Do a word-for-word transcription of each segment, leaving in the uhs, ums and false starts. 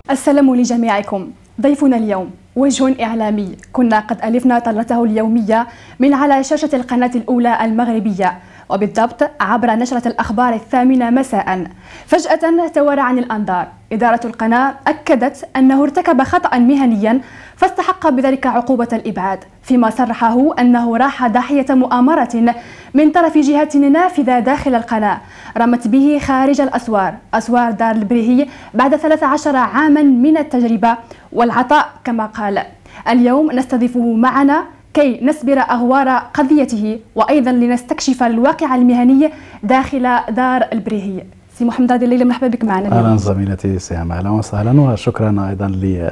السلام لجميعكم. ضيفنا اليوم وجه إعلامي كنا قد ألفنا طلته اليومية من على شاشة القناة الأولى المغربية، وبالضبط عبر نشرة الأخبار الثامنة مساء. فجأة توارى عن الأنظار. إدارة القناة أكدت أنه ارتكب خطأ مهنيا فاستحق بذلك عقوبة الإبعاد، فيما صرحه أنه راح ضحية مؤامرة من طرف جهة نافذة داخل القناة رمت به خارج الأسوار أسوار دار البريهي بعد ثلاث عشر عاما من التجربة والعطاء كما قال. اليوم نستضيفه معنا كي نسبر أغوار قضيته، وأيضا لنستكشف الواقع المهني داخل دار البريهي. سي محمد رادي الليلة، مرحبا بك معنا اليوم. اهلا زميلتي سهام، اهلا وسهلا، وشكرا ايضا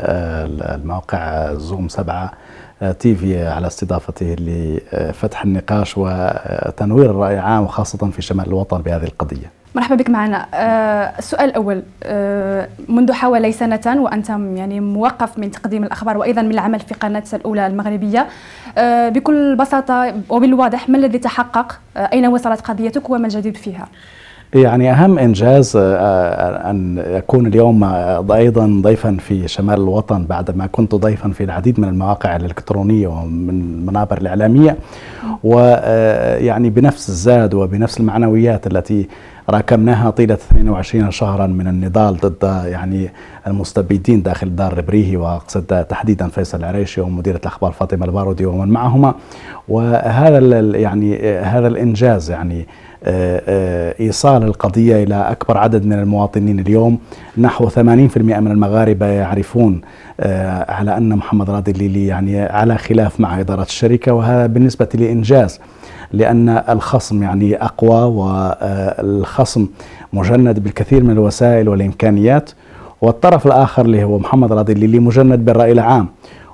للموقع زوم سبعة تي في على استضافته لفتح النقاش وتنوير الرأي العام وخاصة في شمال الوطن بهذه القضية. مرحبا بك معنا. السؤال الأول، منذ حوالي سنة وأنت يعني موقف من تقديم الأخبار وأيضا من العمل في قناة الأولى المغربية، بكل بساطة وبالواضح ما الذي تحقق؟ أين وصلت قضيتك وما الجديد فيها؟ يعني أهم إنجاز أن يكون اليوم أيضا ضيفا في شمال الوطن بعدما كنت ضيفا في العديد من المواقع الإلكترونية ومن المنابر الإعلامية، ويعني بنفس الزاد وبنفس المعنويات التي راكمناها طيلة اثنين وعشرين شهرا من النضال ضد يعني المستبدين داخل دار البريهي، وأقصد تحديدا فيصل العريشي ومديرة الأخبار فاطمة البارودي ومن معهما. وهذا يعني هذا الإنجاز يعني إيصال القضية إلى أكبر عدد من المواطنين. اليوم نحو ثمانين بالمئة من المغاربة يعرفون على أن محمد رادي الليلي يعني على خلاف مع إدارة الشركة، وهذا بالنسبة لي إنجاز، لأن الخصم يعني أقوى والخصم مجند بالكثير من الوسائل والإمكانيات، والطرف الآخر اللي هو محمد رادي الليلي مجند بالرأي العام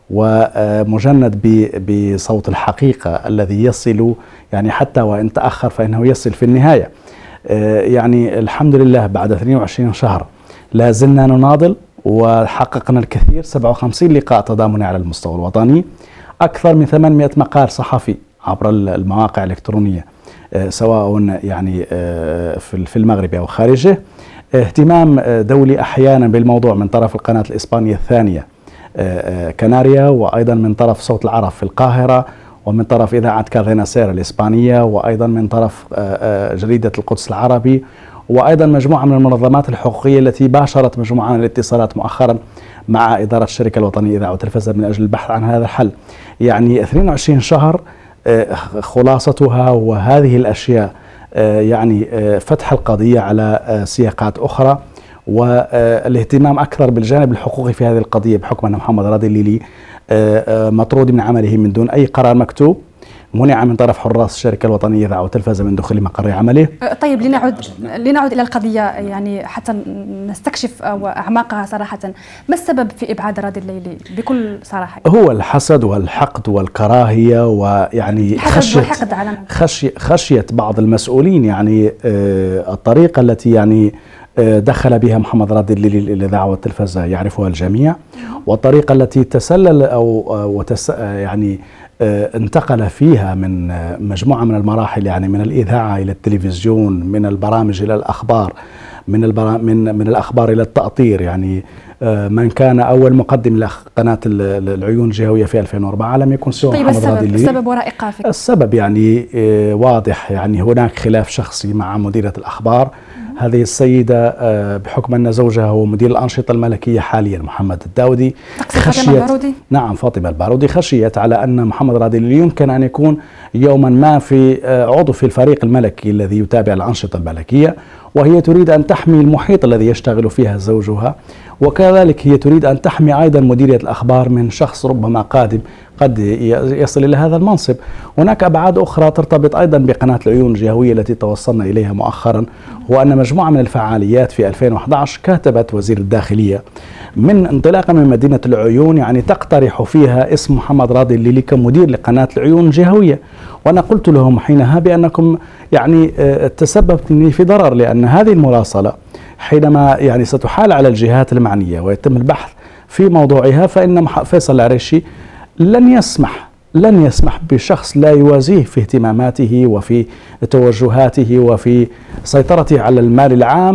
ومجند بصوت الحقيقة الذي يصل يعني حتى وإن تأخر فإنه يصل في النهاية. يعني الحمد لله بعد اثنين وعشرين شهر لا زلنا نناضل وحققنا الكثير، سبعة وخمسين لقاء تضامني على المستوى الوطني، أكثر من ثمانمئة مقال صحفي عبر المواقع الإلكترونية سواء يعني في المغرب أو خارجه، اهتمام دولي أحيانا بالموضوع من طرف القناة الإسبانية الثانية كناريا، وأيضا من طرف صوت العرب في القاهرة، ومن طرف إذاعة كاردينا سير الإسبانية، وأيضا من طرف جريدة القدس العربي، وأيضا مجموعة من المنظمات الحقوقية التي باشرت مجموعة من الاتصالات مؤخرا مع إدارة الشركة الوطنية للإذاعة والتلفزيون من أجل البحث عن هذا الحل. يعني اثنين وعشرين شهر خلاصتها وهذه الأشياء يعني فتح القضية على سياقات أخرى، والاهتمام أكثر بالجانب الحقوقي في هذه القضية بحكم أن محمد رادي الليلي مطرود من عمله من دون أي قرار مكتوب، منع من طرف حراس الشركة الوطنية للإذاعة والتلفزيون من دخول مقر عمله. طيب لنعود لنعود إلى القضية يعني حتى نستكشف أعماقها صراحة. ما السبب في إبعاد رادي الليلي بكل صراحة؟ هو الحسد والحقد والكراهية، ويعني خشية خشية خشية بعض المسؤولين يعني الطريقة التي يعني دخل بها محمد رادي الليلي للإذاعة والتلفزيون يعرفها الجميع، والطريقة التي تسلل أو وتس يعني انتقل فيها من مجموعة من المراحل، يعني من الإذاعة إلى التلفزيون، من البرامج إلى الأخبار، من من من الأخبار إلى التأطير. يعني من كان أول مقدم لقناة العيون الجهوية في ألفين وأربعة لم يكن سوى طيب محمد رادي الليلي. السبب وراء إيقافك؟ السبب يعني واضح، يعني هناك خلاف شخصي مع مديرة الأخبار. هذه السيدة بحكم أن زوجها هو مدير الأنشطة الملكية حاليا محمد الداودي، خشيت نعم فاطمة البارودي خشيت على أن محمد رادي الليلي يمكن أن يكون يوما ما في عضو في الفريق الملكي الذي يتابع الأنشطة الملكية، وهي تريد أن تحمي المحيط الذي يشتغل فيها زوجها، وكذلك هي تريد أن تحمي أيضا مديرية الأخبار من شخص ربما قادم قد يصل إلى هذا المنصب. هناك أبعاد أخرى ترتبط أيضا بقناة العيون الجهوية التي توصلنا إليها مؤخرا، هو أن مجموعة من الفعاليات في ألفين وأحد عشر كاتبت وزير الداخلية من انطلاقا من مدينة العيون يعني تقترح فيها اسم محمد رادي الليلي كمدير لقناة العيون الجهوية، وأنا قلت لهم حينها بأنكم يعني تسببتني في ضرر، لأن هذه المراسلة حينما يعني ستحال على الجهات المعنية ويتم البحث في موضوعها، فإن فيصل العريشي لن يسمح لن يسمح بشخص لا يوازيه في اهتماماته وفي توجهاته وفي سيطرته على المال العام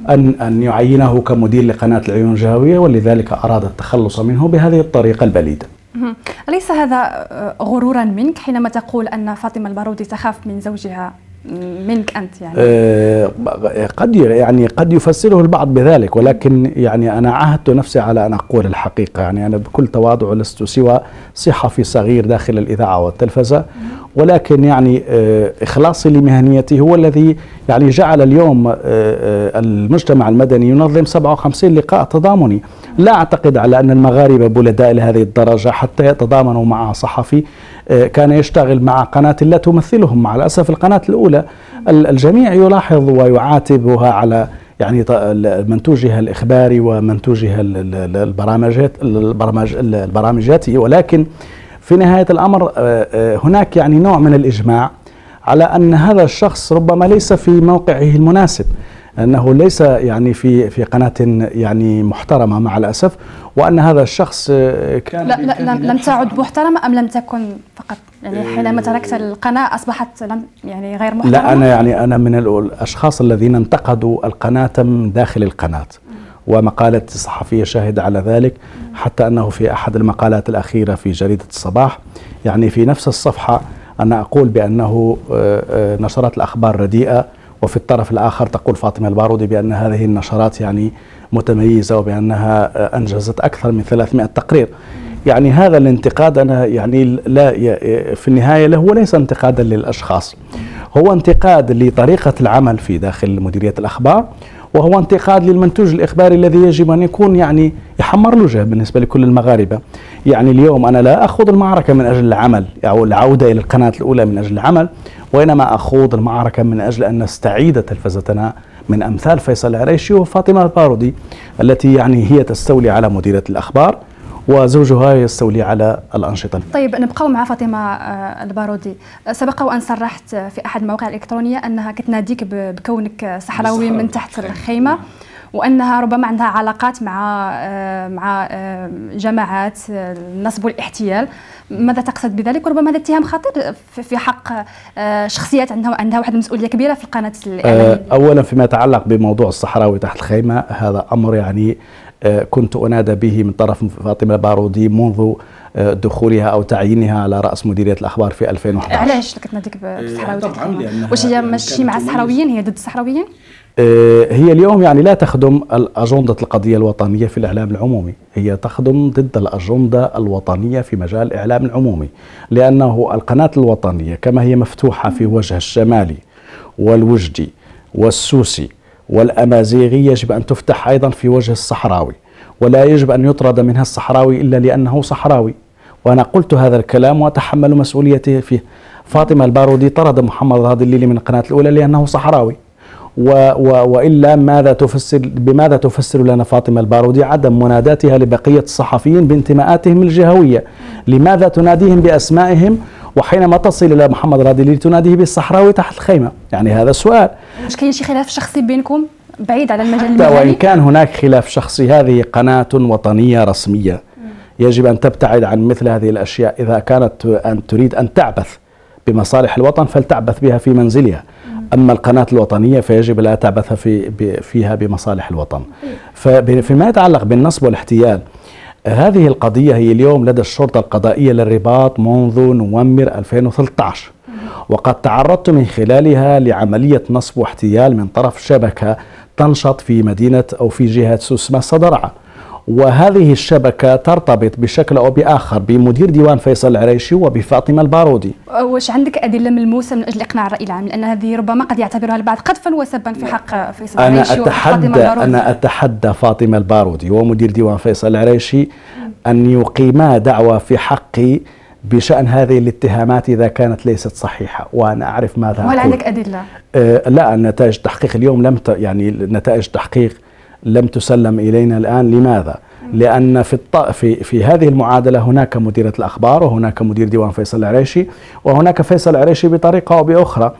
أن أن يعينه كمدير لقناة العيون الجهوية، ولذلك أراد التخلص منه بهذه الطريقة البليدة. أليس هذا غرورا منك حينما تقول أن فاطمة البارودي تخاف من زوجها منك أنت يعني؟ أه قد يعني قد يفسره البعض بذلك، ولكن يعني أنا عاهدت نفسي على أن أقول الحقيقة. يعني أنا بكل تواضع لست سوى صحفي صغير داخل الإذاعة والتلفزة، ولكن يعني أه إخلاصي لمهنيتي هو الذي يعني جعل اليوم أه المجتمع المدني ينظم سبعة وخمسين لقاء تضامني. لا أعتقد على أن المغاربة بلداء لهذه الدرجة حتى يتضامنوا مع صحفي كان يشتغل مع قناة لا تمثلهم. مع الأسف القناة الأولى الجميع يلاحظ ويعاتبها على يعني منتوجها الإخباري ومنتوجها البرامجات البرامج البرامجاتي، ولكن في نهاية الأمر هناك يعني نوع من الإجماع على أن هذا الشخص ربما ليس في موقعه المناسب، أنه ليس يعني في في قناة يعني محترمة مع الأسف، وأن هذا الشخص كان لا لا لم تعد محترمة أم لم تكن فقط يعني حينما تركت القناة أصبحت لم يعني غير محترمة؟ لا أنا يعني أنا من الأشخاص الذين انتقدوا القناة من داخل القناة، ومقالة الصحفية شاهدة على ذلك، حتى أنه في أحد المقالات الأخيرة في جريدة الصباح يعني في نفس الصفحة أنا أقول بأنه نشرات الأخبار رديئة، وفي الطرف الآخر تقول فاطمة البارودي بأن هذه النشرات يعني متميزة وبأنها أنجزت أكثر من ثلاثمائة تقرير. يعني هذا الانتقاد أنا يعني لا في النهاية هو ليس انتقادا للأشخاص، هو انتقاد لطريقة العمل في داخل مديرية الأخبار، وهو انتقاد للمنتوج الإخباري الذي يجب أن يكون يعني يحمر له وجه بالنسبة لكل المغاربة. يعني اليوم أنا لا أخوض المعركة من أجل العمل أو العودة إلى القناة الأولى من أجل العمل، وإنما أخوض المعركة من أجل أن نستعيد تلفزتنا من أمثال فيصل العريشي وفاطمة البارودي التي يعني هي تستولي على مديرية الأخبار وزوجها يستولي على الأنشطة. طيب نبقى مع فاطمة البارودي. سبق وأن صرحت في أحد المواقع الإلكترونية أنها كتناديك بكونك صحراوي من تحت الخيمة، وأنها ربما عندها علاقات مع مع جماعات النصب والاحتيال. ماذا تقصد بذلك؟ وربما هذا اتهام خطير في حق شخصيات عندها عندها واحد المسؤولية كبيرة في القناة الإعلامية. أولا فيما يتعلق بموضوع الصحراوي تحت الخيمة، هذا أمر يعني كنت أنادى به من طرف فاطمة البارودي منذ دخولها أو تعيينها على رأس مديرية الأخبار في ألفين وأحد عشر. علاش كتناديك بالصحراوي تحت الخيمة؟ واش هي ماشي مع الصحراويين، هي ضد الصحراويين؟ هي اليوم يعني لا تخدم الأجندة القضية الوطنية في الإعلام العمومي، هي تخدم ضد الأجندة الوطنية في مجال الإعلام العمومي، لأنه القناة الوطنية كما هي مفتوحة في وجه الشمالي والوجدي والسوسي والأمازيغي يجب أن تفتح أيضا في وجه الصحراوي، ولا يجب أن يطرد منها الصحراوي إلا لأنه صحراوي. وأنا قلت هذا الكلام وأتحمل مسؤوليته فيه. فاطمة البارودي طرد محمد الهادي الليلي من القناة الأولى لأنه صحراوي، و و وإلا ماذا تفسر بماذا تفسر لنا فاطمة البارودي عدم مناداتها لبقية الصحفيين بانتماءاتهم الجهوية؟ لماذا تناديهم بأسمائهم وحينما تصل إلى محمد الهادي الليلي تناديه بالصحراوي تحت الخيمة؟ يعني هذا السؤال. مش كاين شي خلاف شخصي بينكم بعيد على المجال المهني؟ وإن كان هناك خلاف شخصي، هذه قناة وطنية رسمية، يجب أن تبتعد عن مثل هذه الأشياء. إذا كانت أن تريد أن تعبث بمصالح الوطن فلتعبث بها في منزلها، أما القناة الوطنية فيجب لا تعبث في فيها بمصالح الوطن. فيما يتعلق بالنصب والاحتيال، هذه القضية هي اليوم لدى الشرطة القضائية للرباط منذ نوفمبر ألفين وثلاثة عشر، وقد تعرضت من خلالها لعملية نصب واحتيال من طرف شبكة تنشط في مدينة أو في جهة سوسمة صدرعة، وهذه الشبكة ترتبط بشكل أو بآخر بمدير ديوان فيصل العريشي وبفاطمة البارودي. واش عندك أدلة ملموسة من أجل إقناع الرأي العام؟ لأن هذه ربما قد يعتبرها البعض قذفا وسبا في حق فيصل العريشي أنا أتحدى أنا أتحدى فاطمة البارودي ومدير ديوان فيصل العريشي أن يقيما دعوى في حقي بشأن هذه الاتهامات إذا كانت ليست صحيحة، وأنا أعرف ماذا أقول. وهل عندك أدلة؟ آه لا، نتائج التحقيق اليوم لم ت... يعني نتائج التحقيق لم تسلم إلينا الآن. لماذا؟ لأن في الط... في في هذه المعادلة هناك مديرة الأخبار وهناك مدير ديوان فيصل العريشي وهناك فيصل العريشي بطريقة أو بأخرى،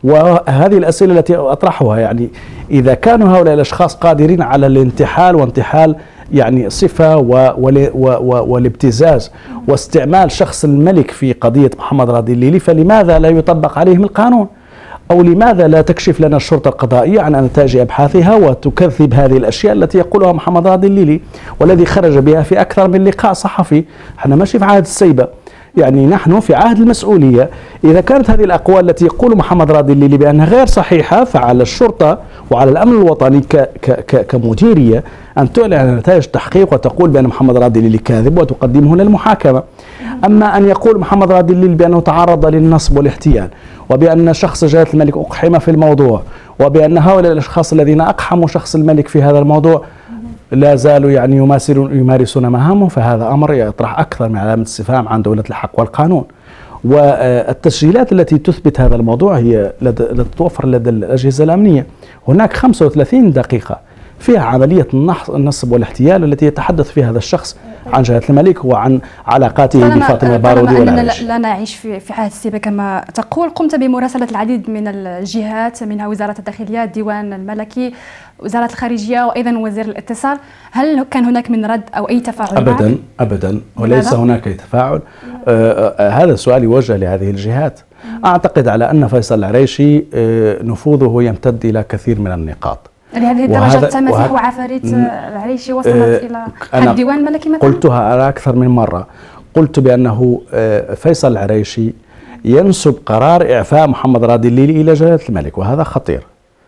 وهذه الأسئلة التي أطرحها يعني إذا كانوا هؤلاء الأشخاص قادرين على الانتحال وانتحال يعني صفة و... و... و... والابتزاز واستعمال شخص الملك في قضية محمد الهادي الليلي، فلماذا لا يطبق عليهم القانون؟ أو لماذا لا تكشف لنا الشرطة القضائية عن نتائج أبحاثها وتكذب هذه الأشياء التي يقولها محمد راضي الليلي والذي خرج بها في أكثر من لقاء صحفي. احنا ماشي في عهد السيبة، يعني نحن في عهد المسؤولية. إذا كانت هذه الأقوال التي يقول محمد راضي الليلي بأنها غير صحيحة، فعلى الشرطة وعلى الأمن الوطني ك ك كمديرية أن تعلن عن نتائج تحقيق وتقول بأن محمد راضي الليلي كاذب وتقدمه للمحاكمة. أما أن يقول محمد راضي الليلي بأنه تعرض للنصب والاحتيال، وبأن شخص جلالة الملك أقحم في الموضوع، وبأن هؤلاء الأشخاص الذين أقحموا شخص الملك في هذا الموضوع لا زالوا يعني يمارسون يمارسون مهامهم، فهذا أمر يطرح أكثر من علامة استفهام عن دولة الحق والقانون. والتسجيلات التي تثبت هذا الموضوع هي تتوفر لدى الأجهزة الأمنية. هناك خمسة وثلاثين دقيقة فيها عملية النصب والاحتيال التي يتحدث فيها هذا الشخص عن جلالة الملك وعن علاقاته بفاطمة البارودي والعريشي. لا نعيش في في عهد السيبة كما تقول. قمت بمراسلة العديد من الجهات، منها وزارة الداخلية، الديوان الملكي، وزارة الخارجية، وأيضا وزير الاتصال. هل كان هناك من رد أو أي تفاعل؟ أبدا معك؟ أبدا، وليس هناك أي تفاعل. آه آه هذا السؤال يوجه لهذه الجهات. أعتقد على أن فيصل العريشي آه نفوذه يمتد إلى كثير من النقاط. لهذه الدرجة تماسيح وعفاريت العريشي وصلت آه إلى الديوان الملكي مثلا؟ قلتها على أكثر من مرة. قلت بأنه آه فيصل العريشي ينسب قرار إعفاء محمد راضي الليلي إلى جلالة الملك، وهذا خطير.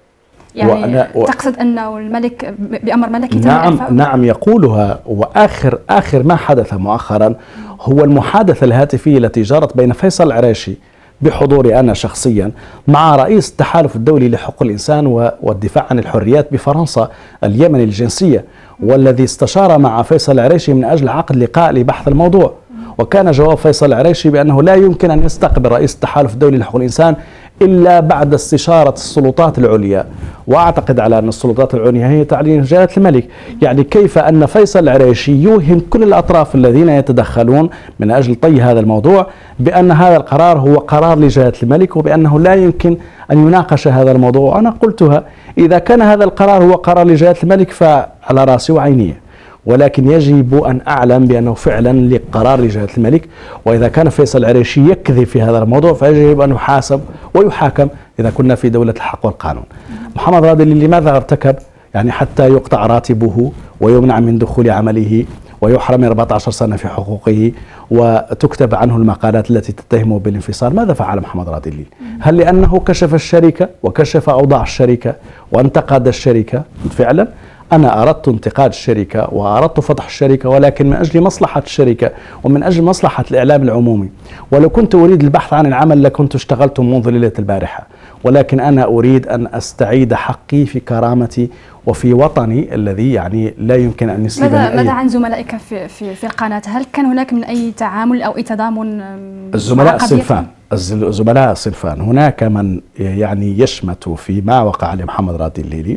يعني و... تقصد أنه الملك بأمر ملكي تم نعم إعفاءه؟ نعم يقولها. وآخر آخر ما حدث مؤخرا هو المحادثة الهاتفية التي جرت بين فيصل العريشي بحضوري أنا شخصيا مع رئيس التحالف الدولي لحقوق الإنسان والدفاع عن الحريات بفرنسا اليمني الجنسية، والذي استشار مع فيصل العريشي من أجل عقد لقاء لبحث الموضوع. وكان جواب فيصل العريشي بأنه لا يمكن أن يستقبل رئيس التحالف الدولي لحقوق الإنسان إلا بعد استشارة السلطات العليا، وأعتقد على أن السلطات العليا هي تعلين جلالة الملك. يعني كيف أن فيصل العريشي يوهم كل الأطراف الذين يتدخلون من أجل طي هذا الموضوع بأن هذا القرار هو قرار لجلالة الملك، وبأنه لا يمكن أن يناقش هذا الموضوع. أنا قلتها، إذا كان هذا القرار هو قرار لجلالة الملك فعلى رأسي وعيني، ولكن يجب أن أعلم بأنه فعلا لقرار لجلالة الملك. وإذا كان فيصل العريشي يكذب في هذا الموضوع فيجب أن يحاسب ويحاكم إذا كنا في دولة الحق والقانون. محمد راضي الليلي لماذا ارتكب يعني حتى يقطع راتبه ويمنع من دخول عمله ويحرم من أربعة عشر سنة في حقوقه وتكتب عنه المقالات التي تتهمه بالانفصال؟ ماذا فعل محمد راضي الليلي؟ هل لأنه كشف الشركة وكشف أوضاع الشركة وانتقد الشركة؟ فعلا أنا أردت انتقاد الشركة وأردت فتح الشركة، ولكن من أجل مصلحة الشركة ومن أجل مصلحة الإعلام العمومي. ولو كنت أريد البحث عن العمل لكنت اشتغلت منذ ليلة البارحة، ولكن أنا أريد أن أستعيد حقي في كرامتي وفي وطني الذي يعني لا يمكن أن يسلبني. ماذا, ماذا عن زملائك في, في, في القناة؟ هل كان هناك من أي تعامل أو أي تضامن؟ الزملاء صنفان، الزملاء صنفان. هناك من يعني يشمت فيما وقع لمحمد راضي الليلي،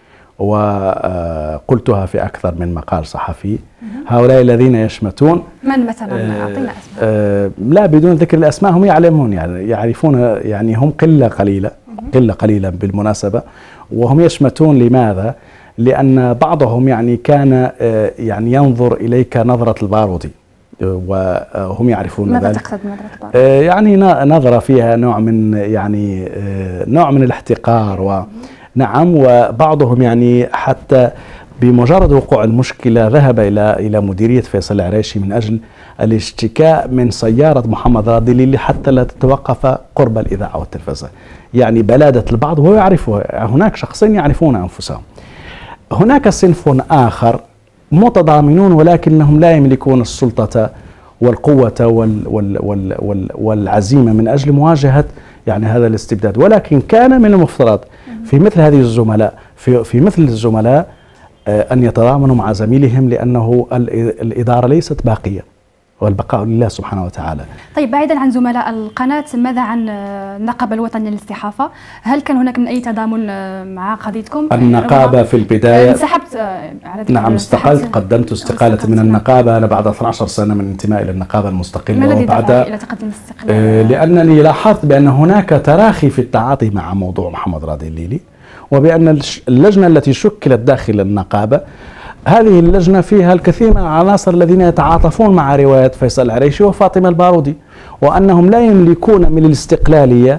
وقلتها في أكثر من مقال صحفي. هؤلاء الذين يشمتون من مثلا؟ أعطينا أسماء. آه لا بدون ذكر الأسماء، هم يعلمون يعني يعرفون، يعني هم قلة قليلة قلة قليلة بالمناسبة. وهم يشمتون لماذا؟ لأن بعضهم يعني كان آه يعني ينظر إليك نظرة البارودي، وهم يعرفون ماذا ذلك. تقصد نظرة البارودي؟ آه يعني نظرة فيها نوع من يعني آه نوع من الاحتقار و نعم. وبعضهم يعني حتى بمجرد وقوع المشكلة ذهب إلى إلى مديرية فيصل العريشي من أجل الاشتكاء من سيارة محمد راضي الليلي حتى لا تتوقف قرب الإذاعة والتلفزيون. يعني بلادة البعض وهو يعرفه. هناك شخصين يعرفون أنفسهم. هناك صنف آخر متضامنون ولكنهم لا يملكون السلطة والقوة وال وال وال وال والعزيمة من أجل مواجهة يعني هذا الاستبداد. ولكن كان من المفترض في مثل هذه الزملاء في في مثل الزملاء أن يتضامنوا مع زميلهم، لأنه الإدارة ليست باقية والبقاء لله سبحانه وتعالى. طيب بعيدا عن زملاء القناة، ماذا عن النقابة الوطنية للصحافة؟ هل كان هناك من أي تضامن مع قضيتكم؟ النقابة في البداية انسحبت على نعم استقلت، قدمت استقالتي من النقابة أنا بعد اثنتي عشرة سنة من انتمائي إلى النقابة المستقلة. ما الذي دفعك إلى تقديم الاستقلال؟ آه لأنني لاحظت بأن هناك تراخي في التعاطي مع موضوع محمد راضي الليلي، وبأن اللجنة التي شكلت داخل النقابة هذه اللجنة فيها الكثير من العناصر الذين يتعاطفون مع رواية فيصل العريشي وفاطمة البارودي، وأنهم لا يملكون من الاستقلالية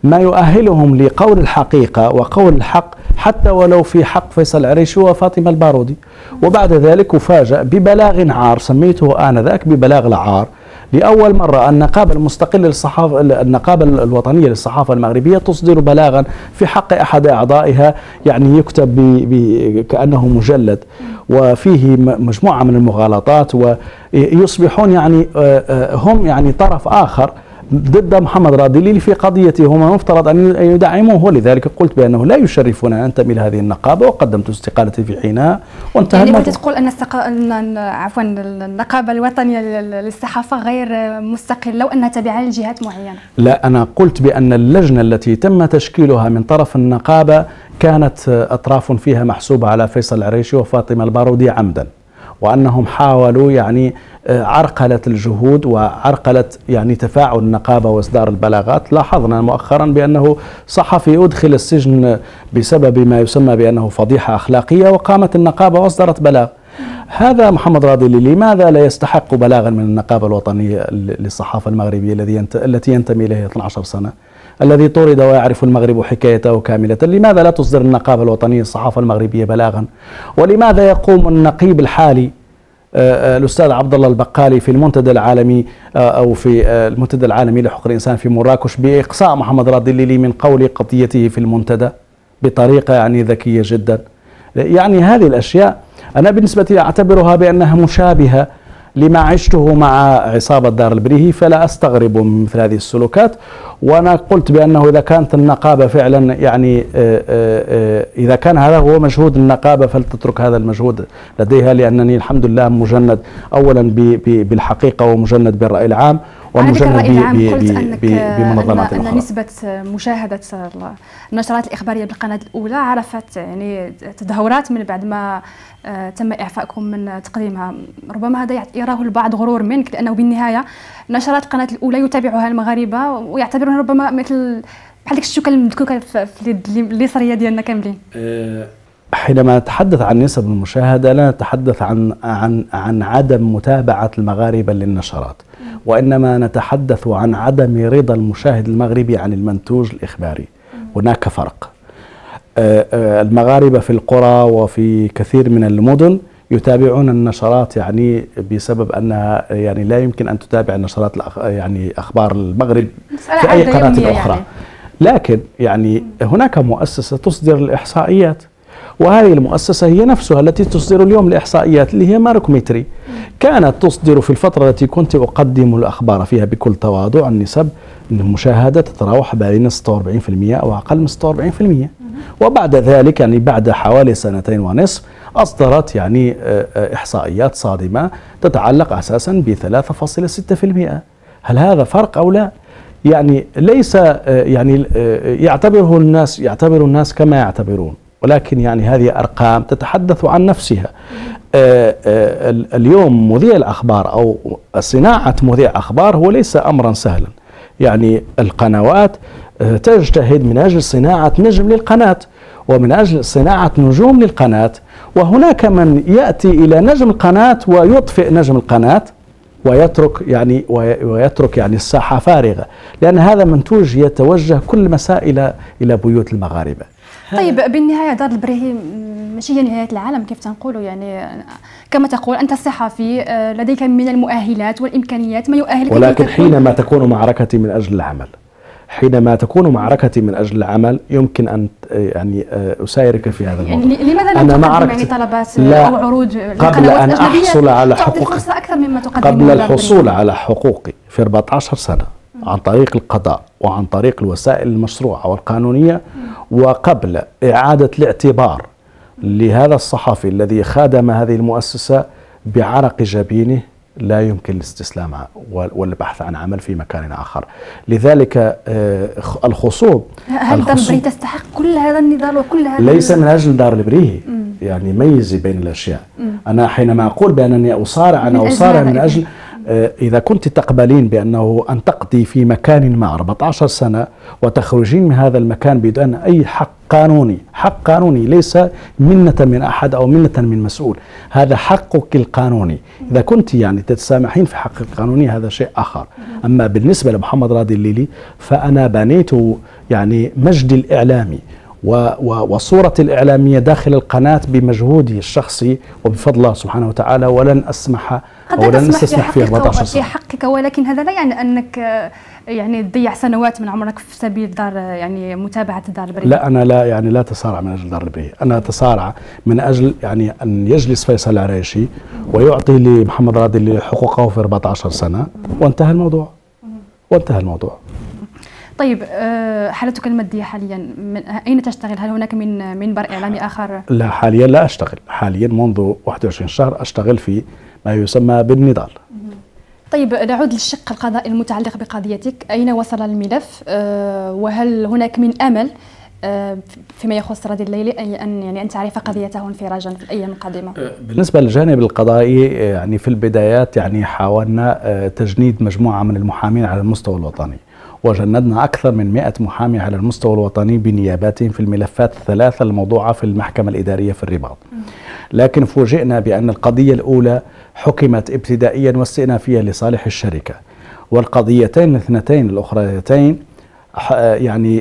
ما يؤهلهم لقول الحقيقة وقول الحق حتى ولو في حق فيصل العريشي وفاطمة البارودي. وبعد ذلك أفاجأ ببلاغ عار، سميته آنذاك ببلاغ العار، لأول مرة النقابة المستقلة للصحافة النقابة الوطنية للصحافة المغربية تصدر بلاغا في حق أحد أعضائها، يعني يكتب ب... ب... كأنه مجلد وفيه مجموعة من المغالطات، ويصبحون يعني هم يعني طرف آخر ضد محمد راضي اللي في قضيته هم مفترض أن يدعموه. ولذلك قلت بأنه لا يشرفنا أن أنتمي لهذه النقابة، وقدمت استقالتي في حينها وانتهى يعني الموضوع. كنت تقول أن السق... أن عفوا النقابة الوطنية للصحافة غير مستقلة وأنها تابعة لجهات معينة؟ لا، أنا قلت بأن اللجنة التي تم تشكيلها من طرف النقابة كانت أطراف فيها محسوبة على فيصل العريشي وفاطمة البارودي عمدا، وأنهم حاولوا يعني عرقلة الجهود وعرقلة يعني تفاعل النقابة وإصدار البلاغات. لاحظنا مؤخرا بأنه صحفي أدخل السجن بسبب ما يسمى بأنه فضيحة أخلاقية، وقامت النقابة وأصدرت بلاغ. هذا محمد راضي لماذا لا يستحق بلاغا من النقابة الوطنية للصحافة المغربية الذي التي ينتمي إليها اثنتي عشرة سنة، الذي طرد ويعرف المغرب حكايته كاملة؟ لماذا لا تصدر النقابة الوطنية للصحافة المغربية بلاغا؟ ولماذا يقوم النقيب الحالي الأستاذ عبد الله البقالي في المنتدى العالمي أو في المنتدى العالمي لحقوق الإنسان في مراكش بإقصاء محمد راضي الليلي من قول قضيته في المنتدى بطريقة يعني ذكية جدا؟ يعني هذه الأشياء أنا بالنسبة لي أعتبرها بأنها مشابهة لما عشته مع عصابة دار البريهي، فلا أستغرب من مثل هذه السلوكات. وأنا قلت بأنه إذا كانت النقابة فعلا يعني إذا كان هذا هو مجهود النقابة فلتترك هذا المجهود لديها، لأنني الحمد لله مجند أولا بالحقيقة ومجند بالرأي العام ومجند بمنظمات أن, أن نسبة مشاهدة النشرات الإخبارية بالقناة الأولى عرفت يعني تدهورات من بعد ما تم إعفائكم من تقديمها. ربما هذا يراه البعض غرور منك، لأنه بالنهاية نشرات القناة الأولى يتابعها المغاربة ويعتبرونها ربما مثل بحال ديك الشوكة المدكوكة في اليد اليسرية ديالنا كاملين. حينما نتحدث عن نسب المشاهدة لا نتحدث عن عن عن عدم متابعة المغاربة للنشرات، وإنما نتحدث عن عدم رضا المشاهد المغربي عن المنتوج الإخباري. هناك فرق. المغاربة في القرى وفي كثير من المدن يتابعون النشرات يعني بسبب أنها يعني لا يمكن أن تتابع النشرات يعني أخبار المغرب في أي قناة أخرى يعني. لكن يعني هناك مؤسسة تصدر الإحصائيات، وهذه المؤسسة هي نفسها التي تصدر اليوم الإحصائيات اللي هي ماركومتري. كانت تصدر في الفترة التي كنت أقدم الأخبار فيها بكل تواضع النسب المشاهدة تتراوح بين ستة وأربعين بالمئة أو أقل من ستة وأربعين بالمئة، وبعد ذلك يعني بعد حوالي سنتين ونصف أصدرت يعني إحصائيات صادمة تتعلق أساسا ب ثلاثة فاصلة ستة بالمئة. هل هذا فرق أو لا؟ يعني ليس يعني يعتبره الناس يعتبر الناس كما يعتبرون، ولكن يعني هذه أرقام تتحدث عن نفسها. اليوم مذيع الأخبار أو صناعة مذيع أخبار هو ليس أمرا سهلا. يعني القنوات تجتهد من أجل صناعة نجم للقناة ومن أجل صناعة نجوم للقناة، وهناك من يأتي إلى نجم القناة ويطفئ نجم القناة ويترك يعني ويترك يعني الساحة فارغة، لأن هذا منتوج يتوجه كل مساء إلى إلى بيوت المغاربة. طيب بالنهاية دار البريهي ماشي هي نهاية العالم كيف تنقولوا، يعني كما تقول أنت الصحفي لديك من المؤهلات والإمكانيات ما يؤهلك، ولكن حينما تكون معركتي من أجل العمل حينما تكون معركتي من أجل العمل يمكن أن يعني أسايرك في هذا الموضوع. يعني لماذا لا تقدم يعني طلبات أو عروض قبل أن أحصل على حقوقي أكثر مما تقدم قبل الحصول على حقوقي في أربعة عشر سنة عن طريق القضاء وعن طريق الوسائل المشروعة والقانونية، وقبل إعادة الاعتبار لهذا الصحفي الذي خادم هذه المؤسسة بعرق جبينه، لا يمكن الاستسلام والبحث عن عمل في مكان آخر. لذلك الخصوم هل دار البريهي تستحق كل هذا النضال وكل هذا؟ ليس من أجل دار البريهي، يعني ميزي بين الأشياء. مم. أنا حينما أقول بأنني أصارع أنا أصارع من أجل إذا كنت تقبلين بأنه أن تقضي في مكان ما أربعة عشر سنة وتخرجين من هذا المكان بدون أي حق قانوني، حق قانوني، ليس منة من أحد أو منة من مسؤول، هذا حقك القانوني. إذا كنت يعني تتسامحين في حقك القانوني هذا شيء آخر. أما بالنسبة لمحمد راضي الليلي فأنا بنيت يعني مجدي الإعلامي وصورة الإعلامية داخل القناة بمجهودي الشخصي وبفضل الله سبحانه وتعالى، ولن أسمح ولن أستسمح في أربعة عشر سنة في حقك، ولكن هذا لا يعني أنك يعني تضيع سنوات من عمرك في سبيل دار يعني متابعة الدار البرية. لا، أنا لا يعني لا أتصارع من أجل دار البرية، أنا أتصارع من أجل يعني أن يجلس فيصل العريشي ويعطي لمحمد راضي الليلي حقوقه في أربعة عشر سنة وانتهى الموضوع وانتهى الموضوع. طيب حالتك المادية حاليا من أين تشتغل؟ هل هناك من منبر إعلامي آخر؟ لا، حاليا لا أشتغل، حاليا منذ واحد وعشرين شهر أشتغل في ما يسمى بالنضال. طيب نعود للشق القضائي المتعلق بقضيتك، أين وصل الملف وهل هناك من أمل فيما يخص راضي الليلي أن يعني أن تعرف قضيته انفراجا في الأيام القادمة؟ بالنسبة للجانب القضائي يعني في البدايات يعني حاولنا تجنيد مجموعة من المحامين على المستوى الوطني، وجندنا أكثر من مئة محامي على المستوى الوطني بنياباتهم في الملفات الثلاثة الموضوعة في المحكمة الإدارية في الرباط. لكن فوجئنا بأن القضية الأولى حكمت ابتدائيا واستئنافيا لصالح الشركة، والقضيتين الاثنتين الأخريتين يعني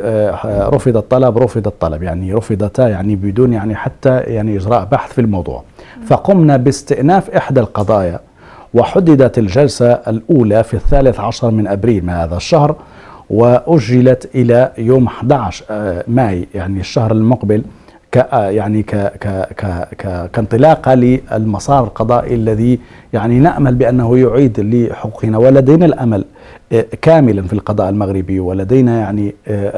رفض الطلب رفض الطلب يعني رفضتا يعني بدون يعني حتى يعني إجراء بحث في الموضوع. فقمنا باستئناف إحدى القضايا، وحددت الجلسة الأولى في الثالث عشر من أبريل من هذا الشهر، وأجلت إلى يوم أحد عشر ماي يعني الشهر المقبل ك يعني ك ك ك كانطلاقة للمسار القضائي الذي يعني نأمل بأنه يعيد لحقوقنا، ولدينا الأمل كاملا في القضاء المغربي، ولدينا يعني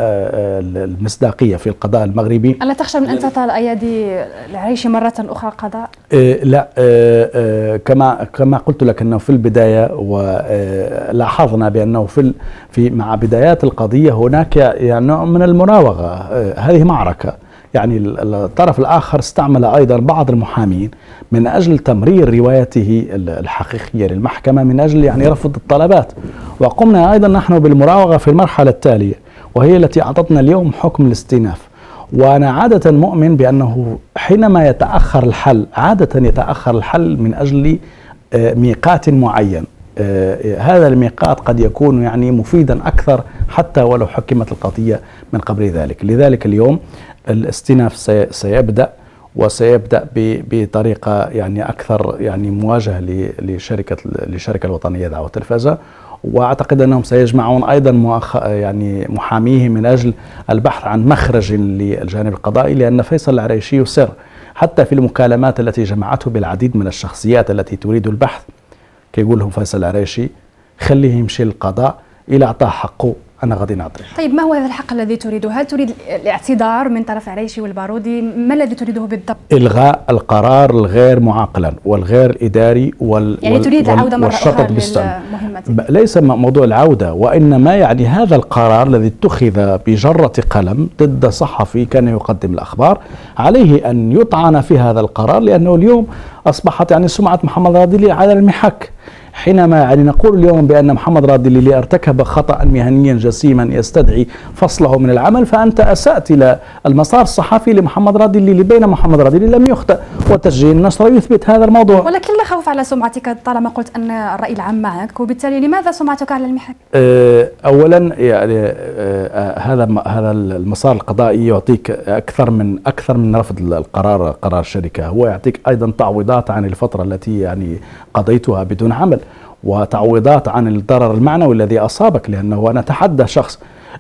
المصداقية في القضاء المغربي. ألا تخشى من أن تطال أيادي العريشي مرة أخرى القضاء؟ لا، كما كما قلت لك أنه في البداية ولاحظنا بأنه في في مع بدايات القضية هناك يعني نوع من المراوغة. هذه معركة، يعني الطرف الآخر استعمل أيضا بعض المحامين من أجل تمرير روايته الحقيقية للمحكمة من أجل يعني رفض الطلبات، وقمنا أيضا نحن بالمراوغة في المرحلة التالية وهي التي أعطتنا اليوم حكم الاستئناف. وأنا عادة مؤمن بأنه حينما يتأخر الحل عادة يتأخر الحل من أجل ميقات معين، هذا الميقات قد يكون يعني مفيدا أكثر حتى ولو حكمت القضية من قبل ذلك. لذلك اليوم الاستئناف سيبدأ وسيبدأ بطريقة يعني أكثر يعني مواجهة لشركة للشركة الوطنية للإذاعة والتلفزة، وأعتقد أنهم سيجمعون أيضا مؤخ يعني محاميه من أجل البحث عن مخرج للجانب القضائي، لأن فيصل العريشي يصر حتى في المكالمات التي جمعته بالعديد من الشخصيات التي تريد البحث، كيقول لهم فيصل العريشي خليه يمشي القضاء إلى أعطاه حقه أنا غادي نعطيه. طيب ما هو هذا الحق الذي تريده؟ هل تريد الاعتذار من طرف عريشي والبارودي؟ ما الذي تريده بالضبط؟ إلغاء القرار الغير معقلا والغير إداري وال يعني تريد العودة مرة أخرى للمهمة؟ ليس موضوع العودة، وإنما يعني هذا القرار الذي اتخذ بجرة قلم ضد صحفي كان يقدم الأخبار عليه أن يطعن في هذا القرار، لأنه اليوم أصبحت يعني سمعة محمد راضي الليلي على المحك. حينما يعني نقول اليوم بأن محمد راضي الليلي ارتكب خطأ مهنيا جسيما يستدعي فصله من العمل، فأنت أسأت إلى المسار الصحفي لمحمد راضي الليلي، بينما محمد راضي الليلي لم يخطئ، وتسجيل النشر يثبت هذا الموضوع. ولكن لا خوف على سمعتك طالما قلت أن الرأي العام معك، وبالتالي لماذا سمعتك على المحك؟ أولا يعني هذا هذا المسار القضائي يعطيك أكثر من أكثر من رفض القرار قرار الشركة، هو يعطيك أيضا تعويضات عن الفترة التي يعني قضيتها بدون عمل، وتعويضات عن الضرر المعنوي الذي أصابك، لأنه أنا أتحدى شخص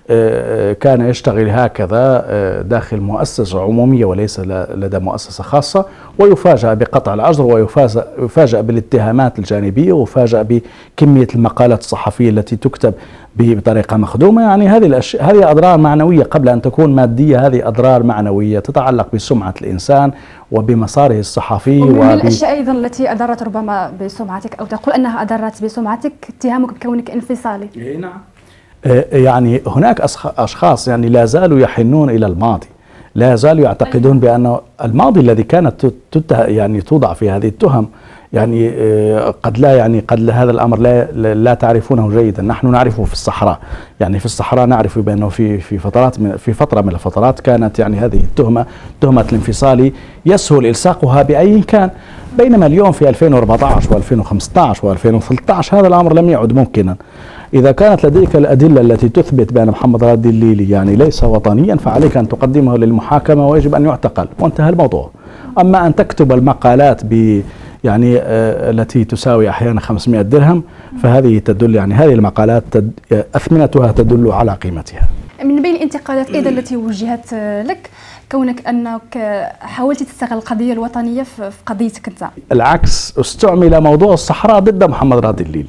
كان يشتغل هكذا داخل مؤسسة عمومية وليس لدى مؤسسة خاصة، ويفاجأ بقطع الأجر ويفاجأ بالاتهامات الجانبية ويفاجأ بكمية المقالات الصحفية التي تكتب بطريقة مخدومة. يعني هذه الأشياء هذه أضرار معنوية قبل أن تكون مادية، هذه أضرار معنوية تتعلق بسمعة الإنسان وبمساره الصحفي. ومن وب... الأشياء أيضا التي أضرت ربما بسمعتك أو تقول أنها أضرت بسمعتك اتهامك بكونك انفصالي. إيه نعم. يعني هناك أشخاص يعني لا زالوا يحنون إلى الماضي، لا زالوا يعتقدون بأن الماضي الذي كانت يعني توضع في هذه التهم يعني قد لا يعني قد لا هذا الامر لا لا تعرفونه جيدا، نحن نعرفه في الصحراء، يعني في الصحراء نعرف بانه في في فترات من في فتره من الفترات كانت يعني هذه التهمه تهمه الانفصال يسهل الصاقها باي كان، بينما اليوم في ألفين وأربعة عشر وألفين وخمسة عشر وألفين وثلاثة عشر هذا الامر لم يعد ممكنا. إذا كانت لديك الأدلة التي تثبت بأن محمد راد الليلي يعني ليس وطنيا فعليك أن تقدمه للمحاكمة ويجب أن يعتقل وانتهى الموضوع. أما أن تكتب المقالات ب يعني آه التي تساوي أحيانا خمسمائة درهم فهذه تدل يعني هذه المقالات تد أثمنتها تدل على قيمتها. من بين الانتقادات أيضا التي وجهت لك كونك أنك حاولت تستغل القضية الوطنية في قضيتك أنت. العكس، استعمل موضوع الصحراء ضد محمد راد الليلي،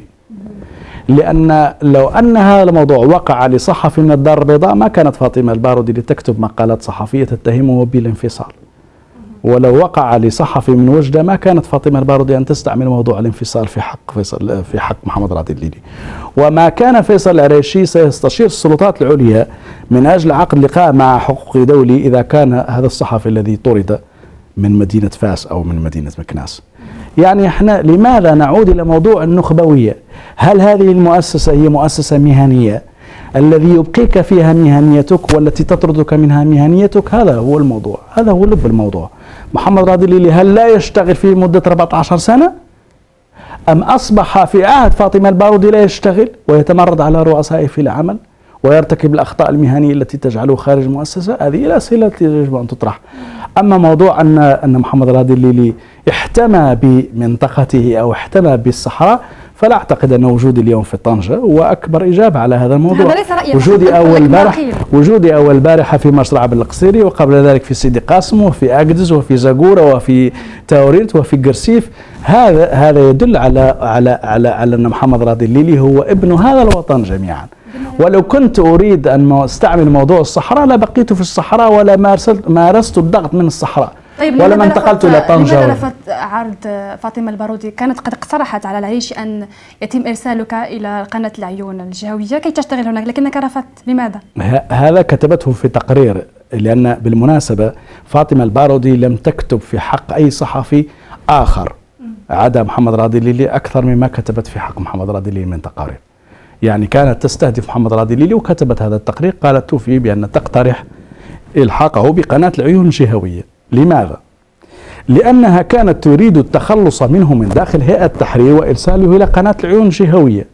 لأن لو أن هذا الموضوع وقع لصحفي من الدار البيضاء ما كانت فاطمة البارودي لتكتب مقالات صحفية تتهمه بالانفصال، ولو وقع لصحفي من وجدة ما كانت فاطمة البارودي أن تستعمل موضوع الانفصال في حق فيصل في حق محمد راد الليلي. وما كان فيصل العريشي سيستشير السلطات العليا من أجل عقد لقاء مع حقوقي دولي إذا كان هذا الصحفي الذي طرد من مدينة فاس أو من مدينة مكناس. يعني احنا لماذا نعود إلى موضوع النخبوية؟ هل هذه المؤسسة هي مؤسسة مهنية الذي يبقيك فيها مهنيتك والتي تطردك منها مهنيتك؟ هذا هو الموضوع، هذا هو لب الموضوع. محمد راد الليلي هل لا يشتغل في مدة أربعة عشر سنة؟ أم أصبح في عهد فاطمة البارودي لا يشتغل ويتمرد على رؤسائه في العمل ويرتكب الأخطاء المهنية التي تجعله خارج المؤسسة؟ هذه الأسئلة التي يجب أن تطرح. أما موضوع أن أن محمد راد الليلي احتمى بمنطقته أو احتمى بالصحراء فلا أعتقد أن وجودي اليوم في طنجة هو أكبر إجابة على هذا الموضوع. وجودي أول بارح وجودي أول بارحة في مشرع بالقصيري وقبل ذلك في سيدي قاسم وفي أقدز وفي زاقورة وفي تاورينت وفي قرسيف، هذا هذا يدل على على على على أن محمد راد الليلي هو ابن هذا الوطن جميعا. ولو كنت أريد أن استعمل موضوع الصحراء لبقيت في الصحراء ولا مارست مارست الضغط من الصحراء. طيب ولما انتقلت إلى طنجة. لماذا رفضت عرض فاطمة البارودي؟ كانت قد اقترحت على العريشي أن يتم إرسالك إلى قناة العيون الجهوية كي تشتغل هناك، لكنك رفضت، لماذا؟ هذا كتبته في تقرير، لأن بالمناسبة فاطمة البارودي لم تكتب في حق أي صحفي آخر عدا محمد راد الليلي أكثر مما كتبت في حق محمد راد الليلي من تقارير. يعني كانت تستهدف محمد راد الليلي وكتبت هذا التقرير، قالت توفي بأن تقترح إلحاقه بقناة العيون الجهوية. لماذا؟ لأنها كانت تريد التخلص منه من داخل هيئة التحرير وإرساله إلى قناة العيون الجهوية.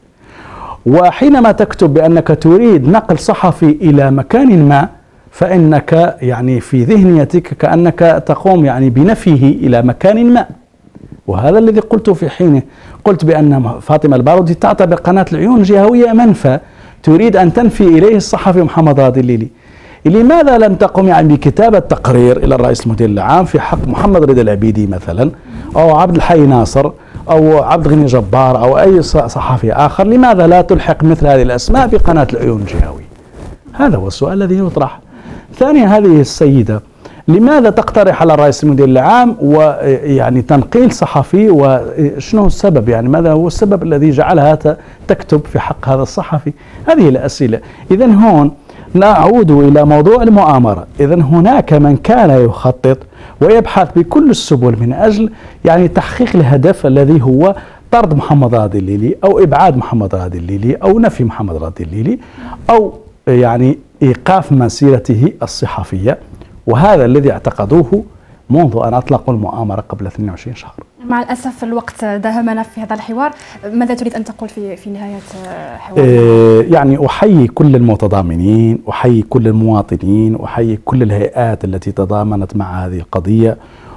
وحينما تكتب بأنك تريد نقل صحفي إلى مكان ما فإنك يعني في ذهنيتك كأنك تقوم يعني بنفيه إلى مكان ما، وهذا الذي قلت في حينه. قلت بأن فاطمة البارودي تعتبر قناة العيون الجهوية منفى تريد أن تنفي إليه الصحفي محمد راد الليلي. لماذا لم تقم يعني بكتابة تقرير إلى الرئيس المدير العام في حق محمد رضا العبيدي مثلا أو عبد الحي ناصر أو عبد الغني جبار أو أي صحفي آخر؟ لماذا لا تلحق مثل هذه الأسماء بقناة العيون الجهوية؟ هذا هو السؤال الذي يطرح. ثانيا، هذه السيدة لماذا تقترح على الرئيس المدير العام ويعني تنقيل صحفي، وشنو السبب؟ يعني ماذا هو السبب الذي جعلها تكتب في حق هذا الصحفي؟ هذه الأسئلة. إذن هون نعود إلى موضوع المؤامرة. إذن هناك من كان يخطط ويبحث بكل السبل من أجل يعني تحقيق الهدف الذي هو طرد محمد راد الليلي أو إبعاد محمد راد الليلي أو نفي محمد راد الليلي أو يعني إيقاف مسيرته الصحفية، وهذا الذي اعتقدوه منذ أن أطلقوا المؤامرة قبل اثنين وعشرين شهر. مع الأسف الوقت داهمنا في هذا الحوار، ماذا تريد أن تقول في في نهاية حوارنا؟ آه يعني أحيي كل المتضامنين، أحيي كل المواطنين، أحيي كل الهيئات التي تضامنت مع هذه القضية،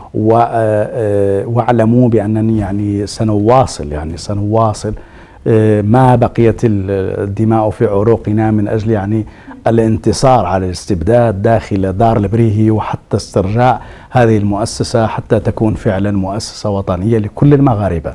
واعلموا بأنني يعني سنواصل يعني سنواصل ما بقيت الدماء في عروقنا من أجل يعني الانتصار على الاستبداد داخل دار البريهي وحتى استرجاع هذه المؤسسة حتى تكون فعلا مؤسسة وطنية لكل المغاربة.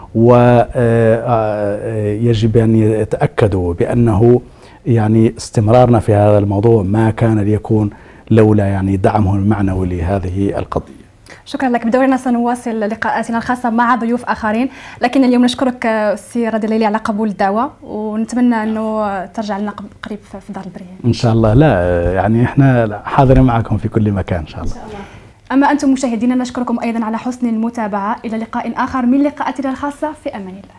ويجب أن يتأكدوا بأنه يعني استمرارنا في هذا الموضوع ما كان ليكون لولا يعني دعمه المعنوي لهذه القضية. شكرا لك. بدورنا سنواصل لقاءاتنا الخاصة مع ضيوف آخرين، لكن اليوم نشكرك سي راد الليلي على قبول الدعوة، ونتمنى أنه ترجع لنا قريب في دار البريهي. إن شاء الله. لا يعني إحنا حاضرين معكم في كل مكان إن شاء الله. إن شاء الله. أما أنتم مشاهدينا نشكركم أيضا على حسن المتابعة. إلى لقاء آخر من لقاءاتنا الخاصة، في أمان الله.